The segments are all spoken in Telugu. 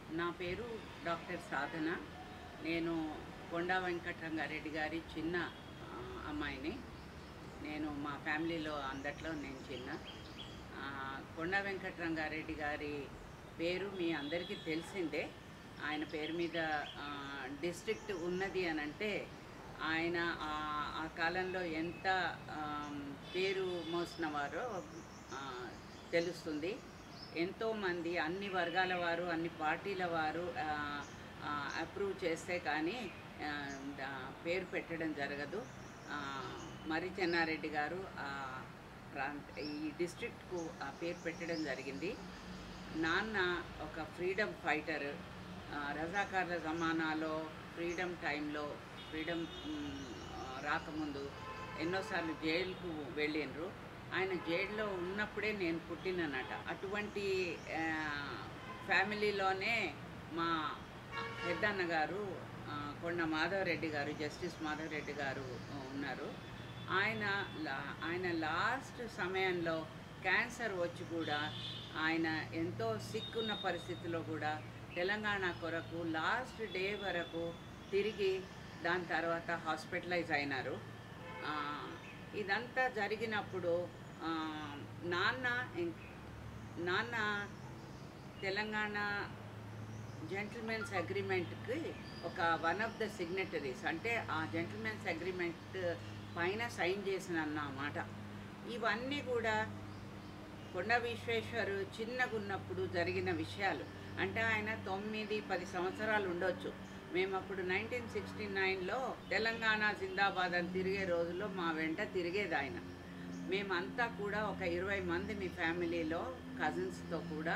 నా పేరు డాక్టర్ సాధన. నేను కొండా వెంకటరంగారెడ్డి గారి చిన్న అమ్మాయిని. నేను మా ఫ్యామిలీలో అందట్లో నేను చిన్న. కొండా వెంకటరంగారెడ్డి గారి పేరు మీ అందరికీ తెలిసిందే. ఆయన పేరు మీద డిస్ట్రిక్ట్ ఉన్నది అని అంటే ఆయన ఆ కాలంలో ఎంత పేరు మోసినవారో తెలుస్తుంది. ఎంతోమంది అన్ని వర్గాల వారు, అన్ని పార్టీల వారు అప్రూవ్ చేస్తే కానీ పేరు పెట్టడం జరగదు. మరి చెన్నారెడ్డి గారు ఈ డిస్ట్రిక్ట్కు ఆ పేరు పెట్టడం జరిగింది. నాన్న ఒక ఫ్రీడమ్ ఫైటర్. రజాకార్ల జమానాలో ఫ్రీడమ్ టైంలో ఫ్రీడమ్ రాకముందు ఎన్నోసార్లు జైలుకు వెళ్ళిండ్రు. ఆయన జైల్లో ఉన్నప్పుడే నేను పుట్టిననట. అటువంటి ఫ్యామిలీలోనే మా పెద్దన్న గారు కొండ మాధవరెడ్డి గారు, జస్టిస్ మాధవరెడ్డి గారు ఉన్నారు. ఆయన లాస్ట్ సమయంలో క్యాన్సర్ వచ్చి కూడా ఆయన ఎంతో సిక్ ఉన్న పరిస్థితిలో కూడా తెలంగాణ కొరకు లాస్ట్ డే వరకు తిరిగి దాని తర్వాత హాస్పిటలైజ్ అయినారు. ఇదంతా జరిగినప్పుడు నాన్న తెలంగాణ జెంటిల్మెన్స్ అగ్రిమెంట్కి వన్ ఆఫ్ ద సిగ్నేటరీస్, అంటే ఆ జెంటిల్మెన్స్ అగ్రిమెంట్ పైన సైన్ చేసిన అన్నమాట. ఇవన్నీ కూడా కొండ విశ్వేశ్వరు చిన్నగా ఉన్నప్పుడు జరిగిన విషయాలు. అంటే ఆయన 9-10 సంవత్సరాలు ఉండొచ్చు. మేము అప్పుడు 1969లో తెలంగాణ జిందాబాద్ అని తిరిగే రోజుల్లో మా వెంట తిరిగేది ఆయన. మేమంతా కూడా ఒక 20 మంది మీ ఫ్యామిలీలో కజిన్స్తో కూడా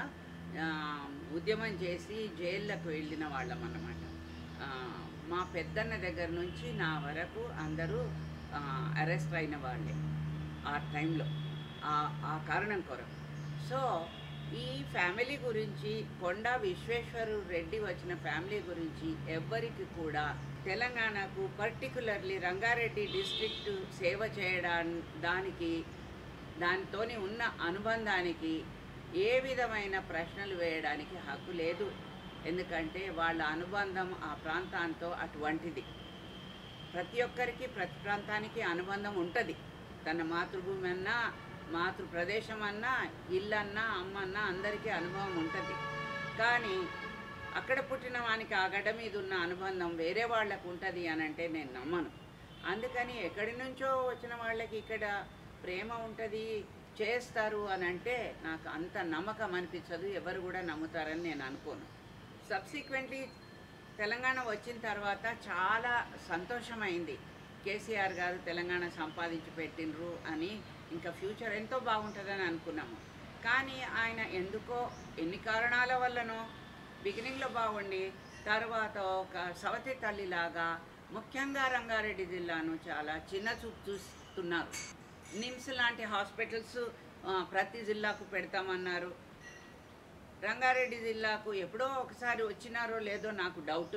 ఉద్యమం చేసి జైళ్ళకు వెళ్ళిన వాళ్ళం అన్నమాట. మా పెద్దన్న దగ్గర నుంచి నా వరకు అందరూ అరెస్ట్ అయిన వాళ్ళే ఆ టైంలో, ఆ కారణం కొరకు. సో ఈ ఫ్యామిలీ గురించి, కొండా విశ్వేశ్వరు రెడ్డి వచ్చిన ఫ్యామిలీ గురించి ఎవ్వరికి కూడా తెలంగాణకు పర్టికులర్లీ రంగారెడ్డి డిస్ట్రిక్ట్ సేవ చేయడానికి దానితోని ఉన్న అనుబంధానికి ఏ విధమైన ప్రశ్నలు వేయడానికి హక్కు లేదు. ఎందుకంటే వాళ్ళ అనుబంధం ఆ ప్రాంతాంతో అటువంటిది. ప్రతి ఒక్కరికి ప్రతి ప్రాంతానికి అనుబంధం ఉంటుంది. తన మాతృభూమి అన్నా, మాతృ ప్రదేశం అన్నా, ఇల్లన్నా, అమ్మన్నా అందరికీ అనుభవం ఉంటుంది. కానీ అక్కడ పుట్టిన వానికి ఆ గడ్డ మీద ఉన్న అనుబంధం వేరే వాళ్ళకు ఉంటుంది అని అంటే నేను నమ్మను. అందుకని ఎక్కడి నుంచో వచ్చిన వాళ్ళకి ఇక్కడ ప్రేమ ఉంటుంది, చేస్తారు అని అంటే నాకు అంత నమ్మకం అనిపించదు. ఎవరు కూడా నమ్ముతారని నేను అనుకోను. సబ్సిక్వెంట్లీ తెలంగాణ వచ్చిన తర్వాత చాలా సంతోషమైంది. కేసీఆర్ గారు తెలంగాణ సంపాదించి పెట్టినరు అని, ఇంకా ఫ్యూచర్ ఎంతో బాగుంటుందని అనుకున్నాము. కానీ ఆయన ఎందుకో ఎన్ని కారణాల వల్లనో బిగినింగ్లో బాగుండి తర్వాత ఒక సవతి తల్లిలాగా ముఖ్యంగా రంగారెడ్డి జిల్లాను చాలా చిన్న చూపు చూస్తున్నారు. నిమ్స్ లాంటి హాస్పిటల్స్ ప్రతి జిల్లాకు పెడతామన్నారు. రంగారెడ్డి జిల్లాకు ఎప్పుడో ఒకసారి వచ్చినారో లేదో నాకు డౌట్.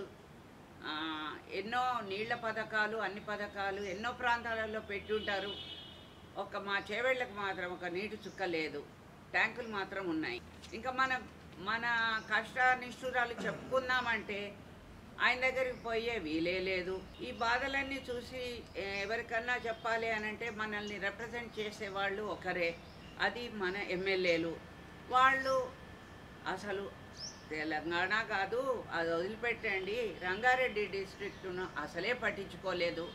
ఎన్నో నీళ్ల పథకాలు, అన్ని పథకాలు ఎన్నో ప్రాంతాలలో పెట్టుంటారు. మా చేవేళ్లకు మాత్రం ఒక నీటి చుక్క లేదు. ట్యాంకులు మాత్రం ఉన్నాయి. ఇంకా మన కష్ట నిష్ఠురాలు చెప్పుకుందామంటే ఆయన దగ్గరికి పోయే వీలే లేదు. ఈ బాధలన్నీ చూసి ఎవరికన్నా చెప్పాలి అని అంటే మనల్ని రిప్రజెంట్ చేసేవాళ్ళు ఒకరే, అది మన ఎమ్మెల్యేలు. వాళ్ళు అసలు తెలంగాణ కాదు, అది వదిలిపెట్టండి, రంగారెడ్డి డిస్ట్రిక్ట్ను అసలే పట్టించుకోలేదు.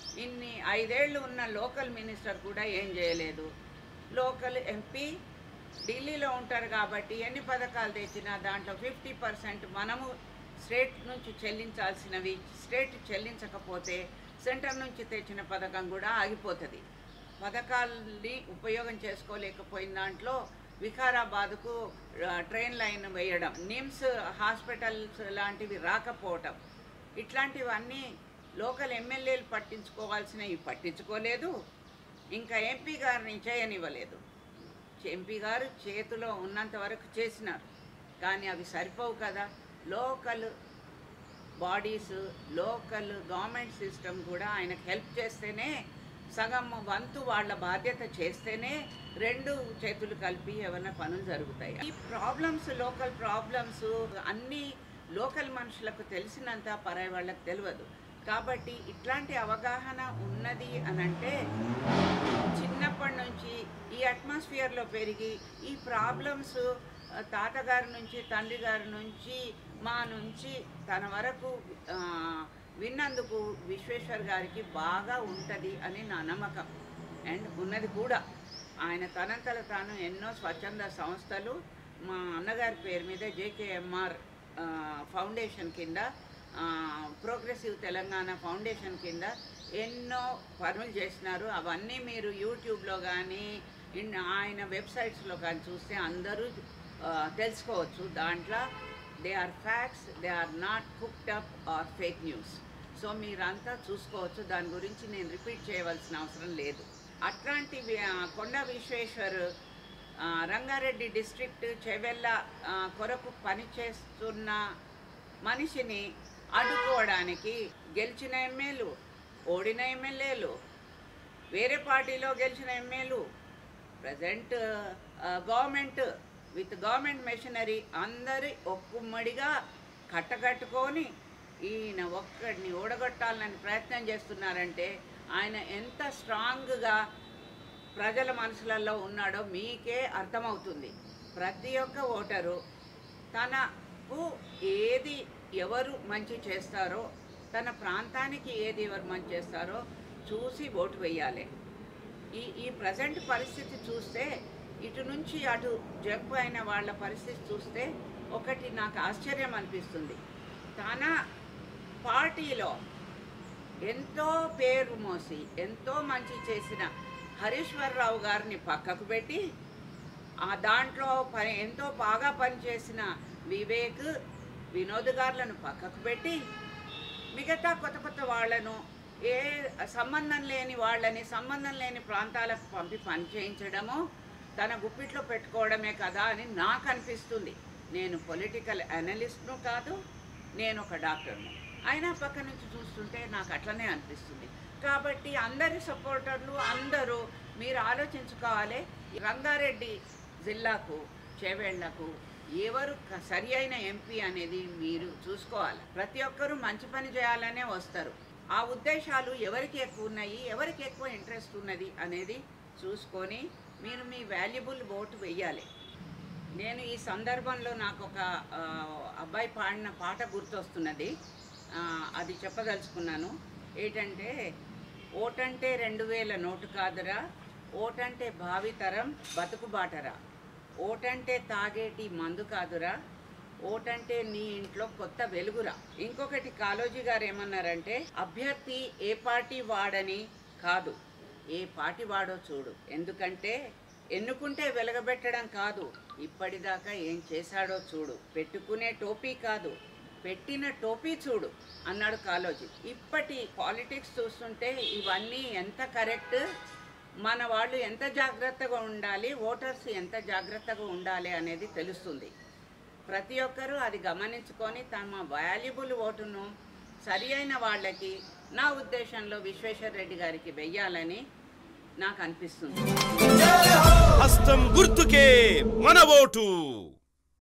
5 ఏళ్ళు ఉన్న లోకల్ మినిస్టర్ కూడా ఏం చేయలేదు. లోకల్ ఎంపీ ఢిల్లీలో ఉంటారు కాబట్టి ఎన్ని పథకాలు తెచ్చినా దాంట్లో 50% మనము స్టేట్ నుంచి చెల్లించాల్సినవి స్టేట్ చెల్లించకపోతే సెంటర్ నుంచి తెచ్చిన పథకం కూడా ఆగిపోతుంది. పథకాల్ని ఉపయోగం చేసుకోలేకపోయిన దాంట్లో వికారాబాద్కు ట్రైన్ లైన్ వేయడం, నిమ్స్ హాస్పిటల్స్ లాంటివి రాకపోవటం, ఇట్లాంటివన్నీ లోకల్ ఎమ్మెల్యేలు పట్టించుకోవాల్సినవి పట్టించుకోలేదు. ఇంకా ఎంపీ గారిని చేయనివ్వలేదు. ఎంపీ గారు చేతిలో ఉన్నంత వరకు చేసినారు, కానీ అవి సరిపోవు కదా. Local bodies, local government system కూడా ఆయనకు హెల్ప్ చేస్తేనే, సగం వంతు వాళ్ళ బాధ్యత చేస్తేనే 2 చేతులు కలిపి ఏమైనా పనులు జరుగుతాయి. ఈ ప్రాబ్లమ్స్, లోకల్ ప్రాబ్లమ్స్ అన్నీ లోకల్ మనుషులకు తెలిసినంత పరాయి వాళ్ళకి తెలియదు. కాబట్టి ఇట్లాంటి అవగాహన ఉన్నది అనంటే చిన్నప్పటి నుంచి ఈ అట్మాస్ఫియర్లో పెరిగి ఈ ప్రాబ్లమ్స్ తాతగారి నుంచి తండ్రి గారి నుంచి మా నుంచి తన వరకు విన్నందుకు విశ్వేశ్వర్ గారికి బాగా ఉంటుంది అని నా నమ్మకం. అండ్ ఉన్నది కూడా. ఆయన తనంతట తాను ఎన్నో స్వచ్ఛంద సంస్థలు మా అన్నగారి పేరు మీద జేకేఎంఆర్ ఫౌండేషన్ కింద, ప్రోగ్రెసివ్ తెలంగాణ ఫౌండేషన్ కింద ఎన్నో పనులు చేసినారు. అవన్నీ మీరు యూట్యూబ్లో కానీ ఆయన వెబ్సైట్స్లో కానీ చూస్తే అందరూ తెలుసుకోవచ్చు. దాంట్లో they are facts, they are not cooked up or fake news. So మీరంతా చూసుకోవచ్చు. దాని గురించి నేను రిపీట్ చేయవలసిన అవసరం లేదు. అట్లాంటి కొండ విశ్వేశ్వర్ రంగారెడ్డి డిస్ట్రిక్ట్ చెవెళ్ళ కొరకు పనిచేస్తున్న మనిషిని అడ్డుకోవడానికి గెలిచిన ఎమ్మెల్యేలు, ఓడిన ఎమ్మెల్యేలు, వేరే పార్టీలో గెలిచిన ఎమ్మెల్యేలు, present government with government machinery అందరి ఒక్కుమ్మడిగా కట్టకట్టుకొని ఈయన ఒక్కడిని ఓడగొట్టాలని ప్రయత్నం చేస్తున్నారంటే ఆయన ఎంత స్ట్రాంగ్గా ప్రజల మనసులలో ఉన్నాడో మీకే అర్థమవుతుంది. ప్రతి ఒక్క ఓటరు తనకు ఏది ఎవరు మంచి చేస్తారో, తన ప్రాంతానికి ఏది ఎవరు మంచి చేస్తారో చూసి ఓటు వేయాలి. ఈ ప్రజెంట్ పరిస్థితి చూస్తే, ఇటు నుంచి అటు జంప్ అయిన వాళ్ళ పరిస్థితి చూస్తే ఒకటి నాకు ఆశ్చర్యం అనిపిస్తుంది. తన పార్టీలో ఎంతో పేరు మోసి ఎంతో మంచి చేసిన హరీశ్వరరావు గారిని పక్కకు పెట్టి, ఆ దాంట్లో ఎంతో బాగా పనిచేసిన వివేక్, వినోద్ గారులను పక్కకు పెట్టి మిగతా కొత్త కొత్త వాళ్లను, ఏ సంబంధం లేని వాళ్ళని సంబంధం లేని ప్రాంతాలకు పంపి పని చేయించడము తన గుప్పిట్లో పెట్టుకోవడమే కదా అని నాకు అనిపిస్తుంది. నేను పొలిటికల్ అనలిస్ట్ను కాదు, నేను ఒక డాక్టర్ను. అయినా పక్క నుంచి చూస్తుంటే నాకు అట్లనే అనిపిస్తుంది. కాబట్టి అందరి సపోర్టర్లు అందరూ మీరు ఆలోచించుకోవాలి. రంగారెడ్డి జిల్లాకు, చేవేళ్లకు ఎవరు సరి అయిన ఎంపీ అనేది మీరు చూసుకోవాలి. ప్రతి ఒక్కరూ మంచి పని చేయాలనే వస్తారు. ఆ ఉద్దేశాలు ఎవరికి ఎక్కువ ఉన్నాయి, ఎవరికి ఎక్కువ ఇంట్రెస్ట్ ఉన్నది అనేది చూసుకొని మీరు మీ వాల్యుబుల్ ఓటు వెయ్యాలి. నేను ఈ సందర్భంలో నాకు ఒక అబ్బాయి పాడిన పాట గుర్తొస్తున్నది, అది చెప్పదలుచుకున్నాను. ఏంటంటే, ఓటంటే 2000 నోటు కాదురా, ఓటంటే భావితరం బతుకుబాటరా, ఓటంటే తాగేటి మందు కాదురా, ఓటంటే నీ ఇంట్లో కొత్త వెలుగురా. ఇంకొకటి కాళోజీ గారు ఏమన్నారంటే, అభ్యర్థి ఏ పార్టీ వాడని కాదు, ఏ పార్టీ వాడో చూడు. ఎందుకంటే ఎన్నుకుంటే వెలగబెట్టడం కాదు, ఇప్పటిదాకా ఏం చేశాడో చూడు. పెట్టుకునే టోపీ కాదు, పెట్టిన టోపీ చూడు అన్నాడు కాళోజీ. ఇప్పటి పాలిటిక్స్ చూస్తుంటే ఇవన్నీ ఎంత కరెక్ట్, మన వాళ్ళు ఎంత జాగ్రత్తగా ఉండాలి, ఓటర్స్ ఎంత జాగ్రత్తగా ఉండాలి అనేది తెలుస్తుంది. ప్రతి ఒక్కరూ అది గమనించుకొని తమ వాల్యుబుల్ ఓటును సరి అయిన వాళ్ళకి, నా ఉద్దేశంలో విశ్వేశ్వర్ రెడ్డి గారికి వెయ్యాలని నాకు అనిపిస్తుంది. హస్తం గుర్తుకే మన ఓటు.